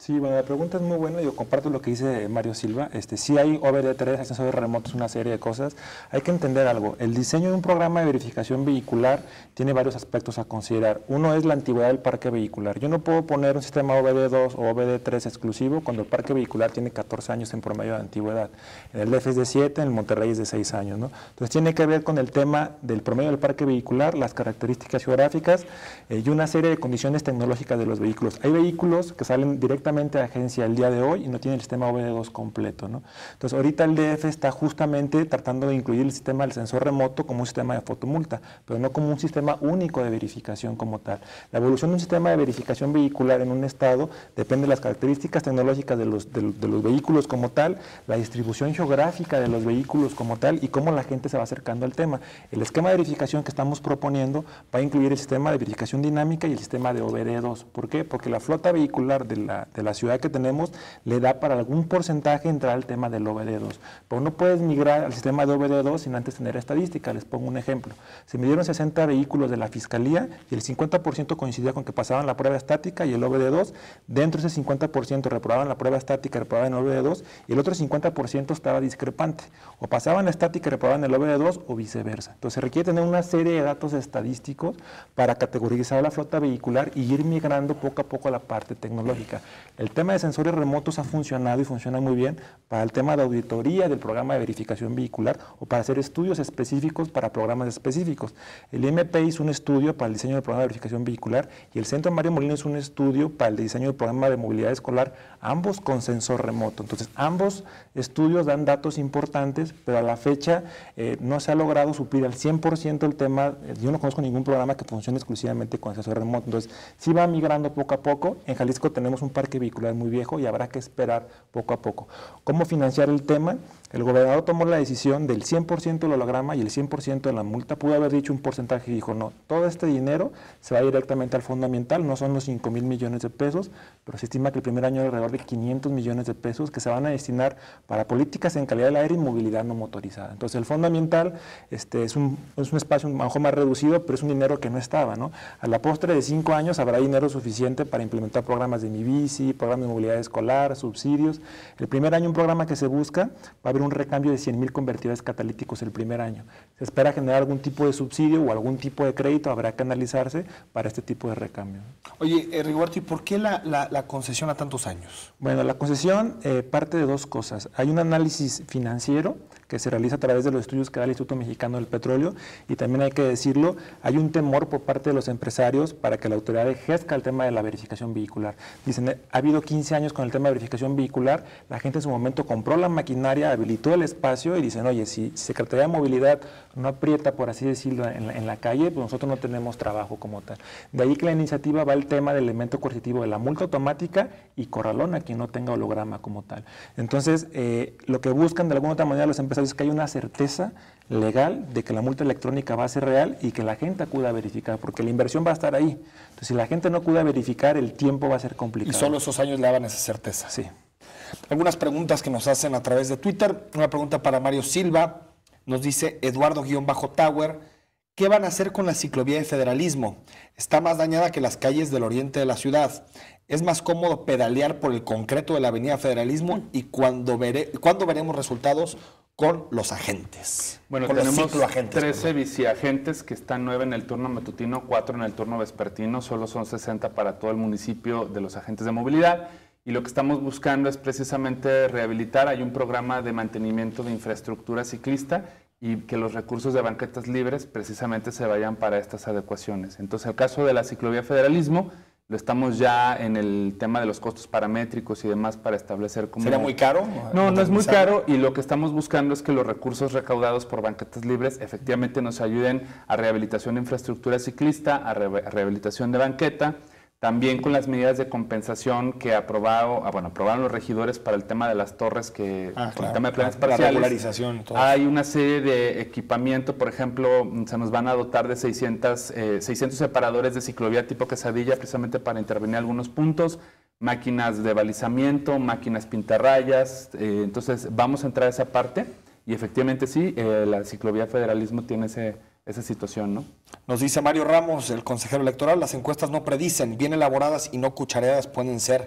Sí, bueno, la pregunta es muy buena. Yo comparto lo que dice Mario Silva. Sí hay OBD3, hay sensores remotos, una serie de cosas. Hay que entender algo. El diseño de un programa de verificación vehicular tiene varios aspectos a considerar. Uno es la antigüedad del parque vehicular. Yo no puedo poner un sistema OBD2 o OBD3 exclusivo cuando el parque vehicular tiene 14 años en promedio de antigüedad. En el DF es de 7, en el Monterrey es de 6 años, ¿no? Entonces tiene que ver con el tema del promedio del parque vehicular, las características geográficas y una serie de condiciones tecnológicas de los vehículos. Hay vehículos que salen directamente a agencia el día de hoy y no tiene el sistema OBD2 completo, ¿no? Entonces ahorita el DF está justamente tratando de incluir el sistema del sensor remoto como un sistema de fotomulta, pero no como un sistema único de verificación como tal. La evolución de un sistema de verificación vehicular en un estado depende de las características tecnológicas de los vehículos como tal, la distribución geográfica de los vehículos como tal y cómo la gente se va acercando al tema. El esquema de verificación que estamos proponiendo va a incluir el sistema de verificación dinámica y el sistema de OBD2. ¿Por qué? Porque la flota vehicular de la ciudad que tenemos le da para algún porcentaje entrar al tema del OBD2. Pero no puedes migrar al sistema de OBD2 sin antes tener estadística. Les pongo un ejemplo. Se midieron 60 vehículos de la Fiscalía y el 50% coincidía con que pasaban la prueba estática y el OBD2. Dentro de ese 50% reprobaban la prueba estática y reprobaban el OBD2 y el otro 50% estaba discrepante. O pasaban la estática y reprobaban el OBD2 o viceversa. Entonces se requiere tener una serie de datos estadísticos para categorizar la flota vehicular y ir migrando poco a poco a la parte tecnológica. El tema de sensores remotos ha funcionado y funciona muy bien para el tema de auditoría del programa de verificación vehicular o para hacer estudios específicos para programas específicos. El IMP hizo un estudio para el diseño del programa de verificación vehicular y el Centro Mario Molino hizo un estudio para el diseño del programa de movilidad escolar, ambos con sensor remoto. Entonces, ambos estudios dan datos importantes, pero a la fecha no se ha logrado suplir al 100% el tema. Yo no conozco ningún programa que funcione exclusivamente con sensor remoto. Entonces, sí va migrando poco a poco. En Jalisco tenemos un parque vehicular muy viejo y habrá que esperar poco a poco. ¿Cómo financiar el tema? El gobernador tomó la decisión del 100% del holograma y el 100% de la multa. Pudo haber dicho un porcentaje y dijo, no, todo este dinero se va directamente al fondo ambiental, no son los 5,000 millones de pesos, pero se estima que el primer año hay alrededor de 500 millones de pesos que se van a destinar para políticas en calidad del aire y movilidad no motorizada. Entonces el fondo ambiental es un espacio un poco más reducido, pero es un dinero que no estaba, ¿no? A la postre de 5 años habrá dinero suficiente para implementar programas de Mi Bici, programas de movilidad escolar, subsidios. El primer año un programa que se busca, va a haber un recambio de 100,000 convertidores catalíticos el primer año. Se espera generar algún tipo de subsidio o algún tipo de crédito, habrá que analizarse para este tipo de recambio. Oye, Rigoberto, ¿y por qué la concesión a tantos años? Bueno, la concesión parte de dos cosas. Hay un análisis financiero que se realiza a través de los estudios que da el Instituto Mexicano del Petróleo y también hay que decirlo, hay un temor por parte de los empresarios para que la autoridad ejerza el tema de la verificación vehicular. Dicen, ha habido 15 años con el tema de verificación vehicular, la gente en su momento compró la maquinaria, habilitó el espacio y dicen, oye, si Secretaría de Movilidad no aprieta, por así decirlo, en la calle, pues nosotros no tenemos trabajo como tal. De ahí que la iniciativa va el tema del elemento coercitivo de la multa automática y corralón a quien no tenga holograma como tal. Entonces, lo que buscan de alguna u otra manera los empresarios es que haya una certeza legal de que la multa electrónica va a ser real y que la gente acuda a verificar, porque la inversión va a estar ahí. Entonces, si la gente no acude a verificar, el tiempo va a ser complicado. Y solo esos años le daban esa certeza. Sí. Algunas preguntas que nos hacen a través de Twitter. Una pregunta para Mario Silva. Nos dice Eduardo-Tower, ¿qué van a hacer con la ciclovía de Federalismo? Está más dañada que las calles del oriente de la ciudad. Es más cómodo pedalear por el concreto de la avenida Federalismo y ¿cuándo veremos resultados con los agentes? Bueno, con tenemos los cicloagentes, 13 biciagentes que están 9 en el turno matutino, 4 en el turno vespertino, solo son 60 para todo el municipio de los agentes de movilidad. Y lo que estamos buscando es precisamente rehabilitar. Hay un programa de mantenimiento de infraestructura ciclista y que los recursos de banquetas libres precisamente se vayan para estas adecuaciones. Entonces, el caso de la ciclovía Federalismo, lo estamos ya en el tema de los costos paramétricos y demás para establecer cómo... ¿Será muy caro? No, no es muy caro y lo que estamos buscando es que los recursos recaudados por banquetas libres efectivamente nos ayuden a rehabilitación de infraestructura ciclista, a rehabilitación de banqueta, también con las medidas de compensación que aprobaron los regidores para el tema de las torres, que con el tema de planes parciales. La regularización. Todo. Hay una serie de equipamiento, por ejemplo, se nos van a dotar de 600 separadores de ciclovía tipo Quesadilla, precisamente para intervenir algunos puntos, máquinas de balizamiento, máquinas pintarrayas, entonces vamos a entrar a esa parte y efectivamente sí, la ciclovía Federalismo tiene esa situación, ¿no? Nos dice Mario Ramos, el consejero electoral, las encuestas no predicen, bien elaboradas y no cuchareadas pueden ser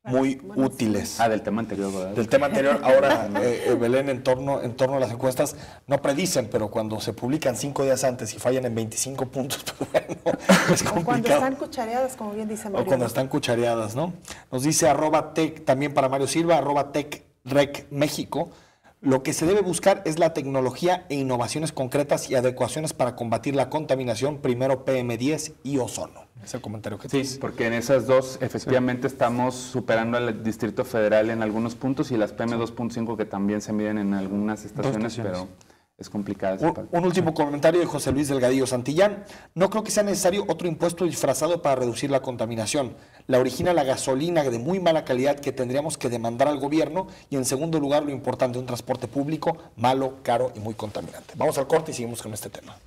muy útiles. Del tema anterior, ¿verdad? Del tema anterior. Ahora, Belén, en torno a las encuestas, no predicen, pero cuando se publican 5 días antes y fallan en 25 puntos, pues bueno, es complicado. O cuando están cuchareadas, como bien dice Mario. O cuando están cuchareadas, ¿no? Nos dice @tech, también para Mario Silva, @techrecméxico. Lo que se debe buscar es la tecnología e innovaciones concretas y adecuaciones para combatir la contaminación, primero PM10 y ozono. Es el comentario que sí, porque en esas dos efectivamente estamos superando al Distrito Federal en algunos puntos y las PM2.5 que también se miden en algunas estaciones, pero es complicada esa parte. Un último comentario de José Luis Delgadillo Santillán. No creo que sea necesario otro impuesto disfrazado para reducir la contaminación. La origina la gasolina de muy mala calidad que tendríamos que demandar al gobierno y en segundo lugar lo importante, un transporte público malo, caro y muy contaminante. Vamos al corte y seguimos con este tema.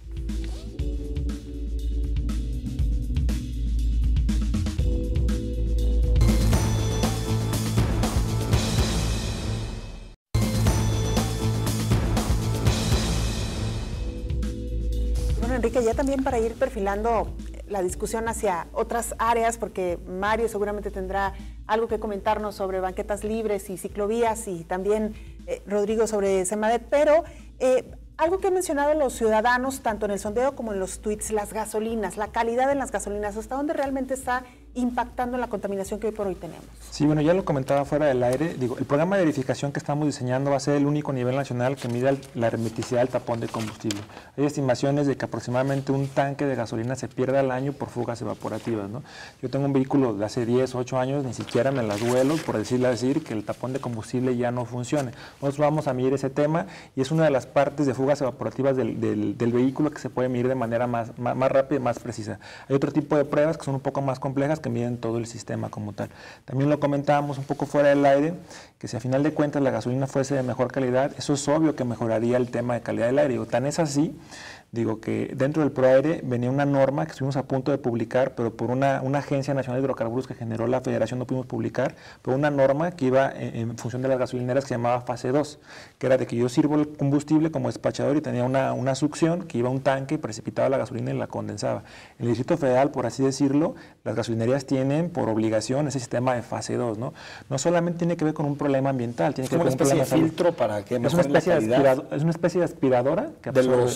Enrique, ya también para ir perfilando la discusión hacia otras áreas, porque Mario seguramente tendrá algo que comentarnos sobre banquetas libres y ciclovías y también Rodrigo sobre Semadet, pero algo que han mencionado los ciudadanos, tanto en el sondeo como en los tweets, las gasolinas, la calidad en las gasolinas, ¿hasta dónde realmente está impactando en la contaminación que hoy por hoy tenemos? Sí, bueno, ya lo comentaba fuera del aire. Digo, el programa de verificación que estamos diseñando va a ser el único a nivel nacional que mida la hermeticidad del tapón de combustible. Hay estimaciones de que aproximadamente un tanque de gasolina se pierde al año por fugas evaporativas, ¿no? Yo tengo un vehículo de hace 10, 8 años, ni siquiera me las duelo por decir que el tapón de combustible ya no funcione. Nosotros vamos a medir ese tema y es una de las partes de fugas evaporativas del vehículo que se puede medir de manera más rápida y más precisa. Hay otro tipo de pruebas que son un poco más complejas que miden todo el sistema como tal. También lo comentábamos un poco fuera del aire, que si a final de cuentas la gasolina fuese de mejor calidad, eso es obvio que mejoraría el tema de calidad del aire. Digo, tan es así, digo que dentro del ProAire venía una norma que estuvimos a punto de publicar, pero por una agencia nacional de hidrocarburos que generó la federación no pudimos publicar, pero una norma que iba en función de las gasolineras que se llamaba fase 2, que era de que yo sirvo el combustible como despachador y tenía una succión que iba a un tanque y precipitaba la gasolina y la condensaba. En el Distrito Federal, por así decirlo, las gasolinerías tienen por obligación ese sistema de fase 2, ¿no? No solamente tiene que ver con un problema ambiental, tiene que ver con un problema de filtro para que es una especie de aspiradora que absorbe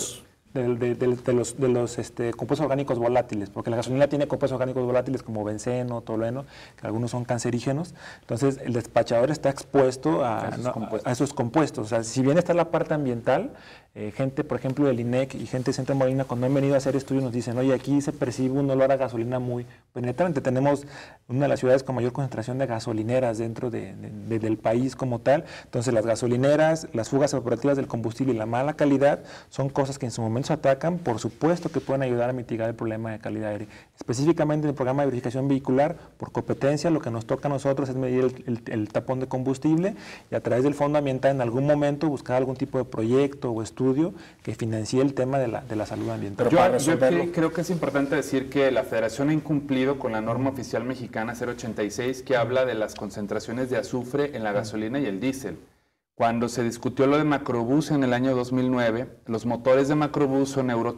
de los compuestos orgánicos volátiles, porque la gasolina tiene compuestos orgánicos volátiles como benceno, tolueno, que algunos son cancerígenos. Entonces el despachador está expuesto a esos compuestos. O sea, si bien está la parte ambiental, gente, por ejemplo, del INEC y gente de Centro Molina, cuando han venido a hacer estudios, nos dicen, oye, aquí se percibe un olor a gasolina muy penetrante. Tenemos una de las ciudades con mayor concentración de gasolineras dentro del país como tal. Entonces, las gasolineras, las fugas evaporativas del combustible y la mala calidad son cosas que en su momento se atacan, por supuesto que pueden ayudar a mitigar el problema de calidad aérea. Específicamente en el programa de verificación vehicular, por competencia, lo que nos toca a nosotros es medir el tapón de combustible y a través del Fondo Ambiental en algún momento buscar algún tipo de proyecto o estudio que financie el tema de la salud ambiental. Yo creo que es importante decir que la Federación ha incumplido con la norma oficial mexicana 086 que habla de las concentraciones de azufre en la gasolina y el diésel. Cuando se discutió lo de Macrobús en el año 2009, los motores de Macrobús son Euro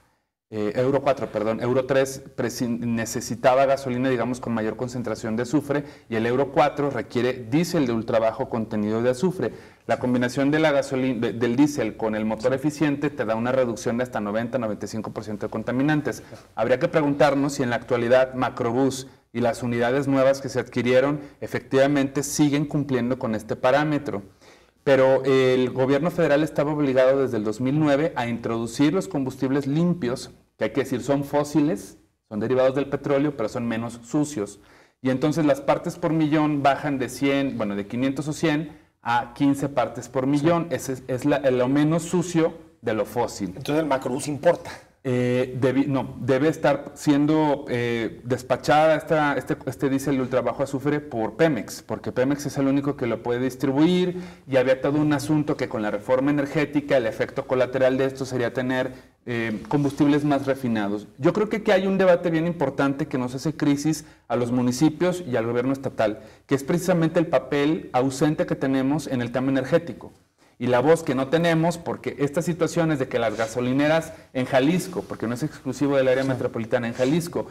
3 necesitaba gasolina, digamos, con mayor concentración de azufre y el Euro 4 requiere diésel de ultra bajo contenido de azufre. La combinación de la gasolina, del diésel con el motor eficiente te da una reducción de hasta 90-95% de contaminantes. Habría que preguntarnos si en la actualidad Macrobús y las unidades nuevas que se adquirieron efectivamente siguen cumpliendo con este parámetro. Pero el gobierno federal estaba obligado desde el 2009 a introducir los combustibles limpios, que hay que decir son fósiles, son derivados del petróleo, pero son menos sucios. Y entonces las partes por millón bajan de 500 o 100 a 15 partes por millón. Ese es lo menos sucio de lo fósil. Entonces el Macrobús importa. Debe estar siendo despachada este diésel de ultra bajo azufre por Pemex, porque Pemex es el único que lo puede distribuir y había todo un asunto que con la reforma energética el efecto colateral de esto sería tener combustibles más refinados. Yo creo que aquí hay un debate bien importante que nos hace crisis a los municipios y al gobierno estatal, que es precisamente el papel ausente que tenemos en el tema energético. Y la voz que no tenemos, porque estas situaciones de que las gasolineras en Jalisco, porque no es exclusivo del área metropolitana, en Jalisco,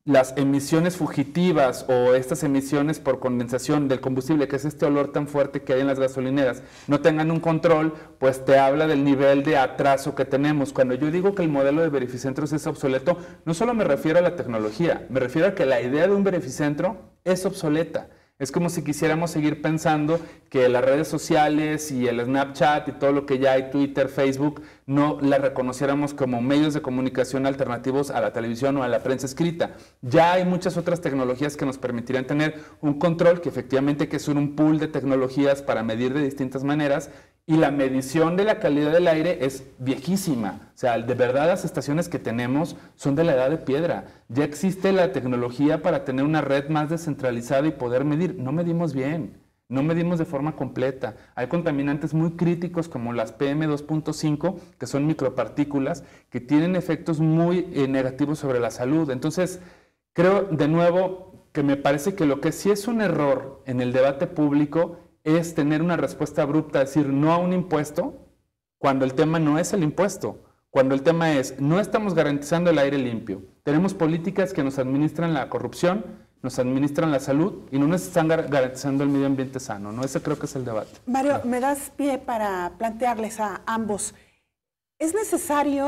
las emisiones fugitivas o estas emisiones por condensación del combustible, que es este olor tan fuerte que hay en las gasolineras, no tengan un control, pues te habla del nivel de atraso que tenemos. Cuando yo digo que el modelo de verificentros es obsoleto, no solo me refiero a la tecnología, me refiero a que la idea de un verificentro es obsoleta. Es como si quisiéramos seguir pensando que las redes sociales y el Snapchat y todo lo que ya hay, Twitter, Facebook, no las reconociéramos como medios de comunicación alternativos a la televisión o a la prensa escrita. Ya hay muchas otras tecnologías que nos permitirían tener un control, que efectivamente hay que hacer un pool de tecnologías para medir de distintas maneras, y la medición de la calidad del aire es viejísima. O sea, de verdad las estaciones que tenemos son de la edad de piedra. Ya existe la tecnología para tener una red más descentralizada y poder medir. No medimos bien, no medimos de forma completa. Hay contaminantes muy críticos como las PM2.5, que son micropartículas, que tienen efectos muy negativos sobre la salud. Entonces, creo de nuevo que me parece que lo que sí es un error en el debate público es tener una respuesta abrupta, decir no a un impuesto, cuando el tema no es el impuesto, cuando el tema es no estamos garantizando el aire limpio. Tenemos políticas que nos administran la corrupción, nos administran la salud y no nos están garantizando el medio ambiente sano, ¿no? Ese creo que es el debate. Mario, me das pie para plantearles a ambos. ¿Es necesario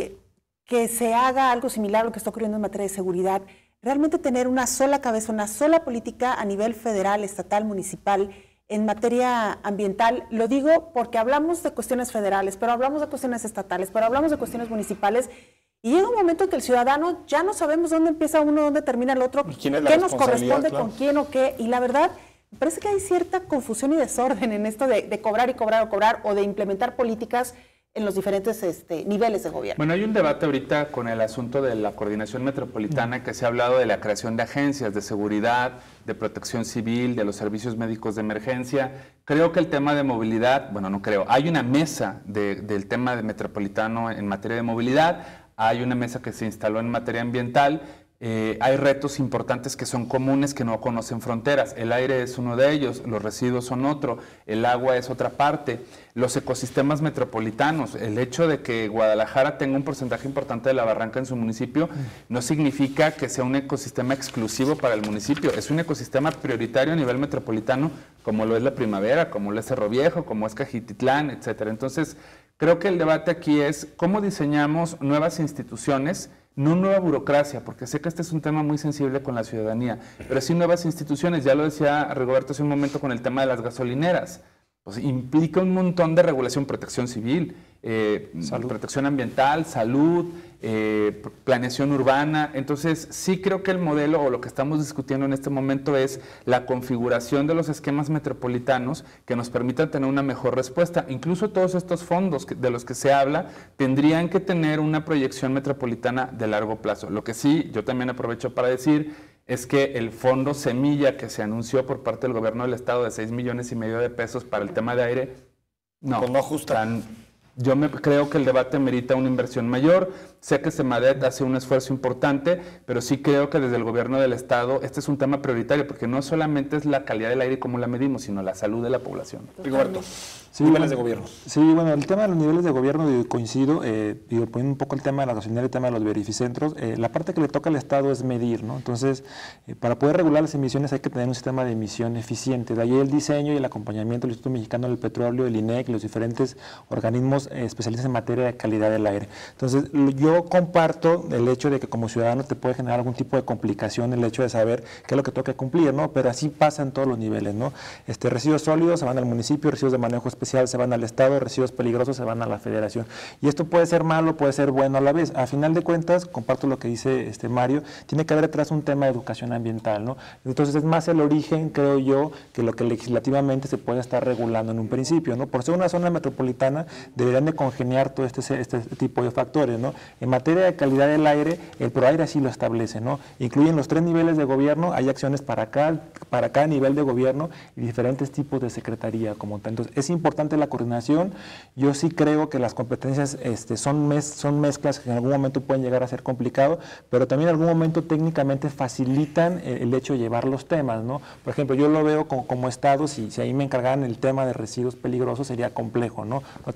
que se haga algo similar a lo que está ocurriendo en materia de seguridad? Realmente tener una sola cabeza, una sola política a nivel federal, estatal, municipal, en materia ambiental. Lo digo porque hablamos de cuestiones federales, pero hablamos de cuestiones estatales, pero hablamos de cuestiones municipales, y llega un momento en que el ciudadano ya no sabemos dónde empieza uno, dónde termina el otro, qué nos corresponde, claro, con quién o qué, y la verdad, me parece que hay cierta confusión y desorden en esto de cobrar y cobrar o cobrar, o de implementar políticas en los diferentes niveles de gobierno. Bueno, hay un debate ahorita con el asunto de la coordinación metropolitana, que se ha hablado de la creación de agencias de seguridad, de protección civil, de los servicios médicos de emergencia. Creo que el tema de movilidad, bueno, no creo, hay una mesa del tema de metropolitano en materia de movilidad, hay una mesa que se instaló en materia ambiental. Hay retos importantes que son comunes, que no conocen fronteras. El aire es uno de ellos, los residuos son otro, el agua es otra parte, los ecosistemas metropolitanos. El hecho de que Guadalajara tenga un porcentaje importante de la barranca en su municipio no significa que sea un ecosistema exclusivo para el municipio. Es un ecosistema prioritario a nivel metropolitano, como lo es la Primavera, como lo es Cerro Viejo, como es Cajititlán, etcétera. Entonces, creo que el debate aquí es cómo diseñamos nuevas instituciones, no nueva burocracia, porque sé que este es un tema muy sensible con la ciudadanía, pero sí nuevas instituciones. Ya lo decía Rigoberto hace un momento con el tema de las gasolineras. Pues implica un montón de regulación, protección civil, protección ambiental, salud, planeación urbana. Entonces, sí creo que el modelo, o lo que estamos discutiendo en este momento, es la configuración de los esquemas metropolitanos que nos permitan tener una mejor respuesta. Incluso todos estos fondos de los que se habla tendrían que tener una proyección metropolitana de largo plazo. Lo que sí, yo también aprovecho para decir, es que el fondo Semilla que se anunció por parte del gobierno del estado de 6,5 millones de pesos para el tema de aire, no, pues no ajusta. Yo creo que el debate merita una inversión mayor. Sé que Semadet hace un esfuerzo importante, pero sí creo que desde el gobierno del estado este es un tema prioritario, porque no solamente es la calidad del aire como la medimos, sino la salud de la población. Rigoberto, sí, niveles de gobierno. Sí, bueno, el tema de los niveles de gobierno, coincido, poniendo un poco el tema de la gasolinera y el tema de los verificentros, la parte que le toca al Estado es medir, ¿no? Entonces, para poder regular las emisiones hay que tener un sistema de emisión eficiente. De ahí el diseño y el acompañamiento del Instituto Mexicano del Petróleo, el INEC y los diferentes organismos especialistas en materia de calidad del aire. Entonces, yo comparto el hecho de que como ciudadano te puede generar algún tipo de complicación el hecho de saber qué es lo que toca cumplir, ¿no? Pero así pasa en todos los niveles, ¿no? Residuos sólidos se van al municipio, residuos de manejo especial se van al Estado, residuos peligrosos se van a la Federación. Y esto puede ser malo, puede ser bueno a la vez. A final de cuentas, comparto lo que dice Mario, tiene que haber detrás un tema de educación ambiental, ¿no? Entonces es más el origen, creo yo, que lo que legislativamente se puede estar regulando en un principio, ¿no? Por ser una zona metropolitana, deberían de congeniar todo este tipo de factores, ¿no? En materia de calidad del aire, el ProAire así lo establece, ¿no? Incluyen los 3 niveles de gobierno, hay acciones para cada nivel de gobierno y diferentes tipos de secretaría como tal. Entonces, es importante la coordinación. Yo sí creo que las competencias son mezclas que en algún momento pueden llegar a ser complicado, pero también en algún momento técnicamente facilitan el hecho de llevar los temas, ¿no? Por ejemplo, yo lo veo como Estado, si ahí me encargaran el tema de residuos peligrosos sería complejo, ¿no? No tengo las capacidades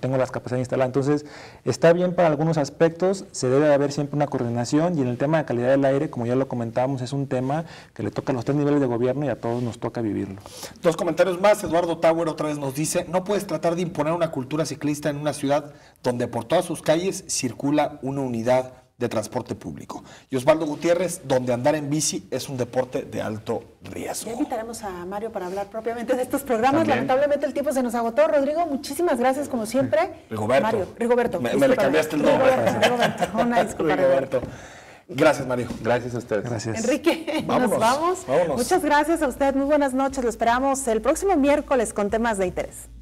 capacidad instalada. Entonces, está bien para algunos aspectos, se debe de haber siempre una coordinación, y en el tema de calidad del aire, como ya lo comentábamos, es un tema que le toca a los 3 niveles de gobierno y a todos nos toca vivirlo. 2 comentarios más. Eduardo Tower otra vez nos dice: no puedes tratar de imponer una cultura ciclista en una ciudad donde por todas sus calles circula una unidad de transporte público. Y Osvaldo Gutiérrez: donde andar en bici es un deporte de alto riesgo. Ya invitaremos a Mario para hablar propiamente de estos programas. También. Lamentablemente el tiempo se nos agotó. Rodrigo, muchísimas gracias como siempre. Rigoberto. Me le cambiaste el nombre. Rigoberto. Una disculpa, Rigoberto. Gracias, Mario. Gracias a ustedes. Gracias. Enrique, Vámonos, nos vamos. vámonos. Muchas gracias a usted. Muy buenas noches. Lo esperamos el próximo miércoles con temas de interés.